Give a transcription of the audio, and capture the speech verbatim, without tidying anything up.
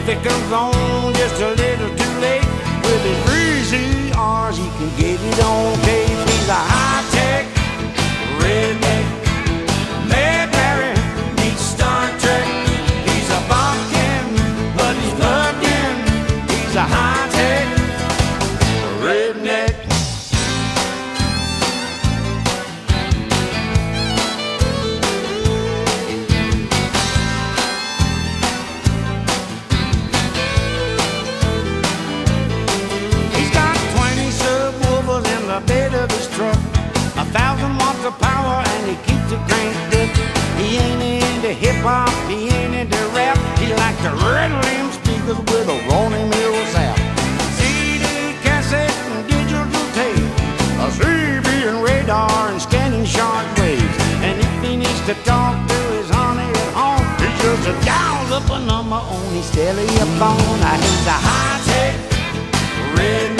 it comes on just a little too late. With his greasy R's, he can get it on tape. He's a high-tech redneck. Mad Mary meets Star Trek. He's a bumpkin, but he's plugged in. He's a high-tech redneck. Bed of his truck, a thousand watts of power, and he keeps it cranked up. He ain't into hip-hop, he ain't into rap. He likes to rattle them speakers with a rolling mill sap. C D, cassette, and digital tape, a C B and radar and scanning short waves. And if he needs to talk to his honey at home, he just dials up a number on his telephone. He's a high-tech redneck.